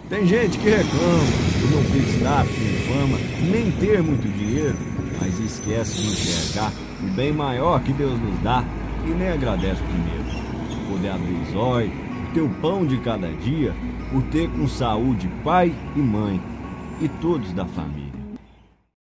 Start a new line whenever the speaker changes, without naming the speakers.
Tem gente que reclama de não ter status nem fama, nem ter muito dinheiro, mas esquece de enxergar o bem maior que Deus nos dá e nem agradece primeiro. Por poder abrir os olhos, por ter o pão de cada dia, por ter com saúde pai e mãe e todos da família.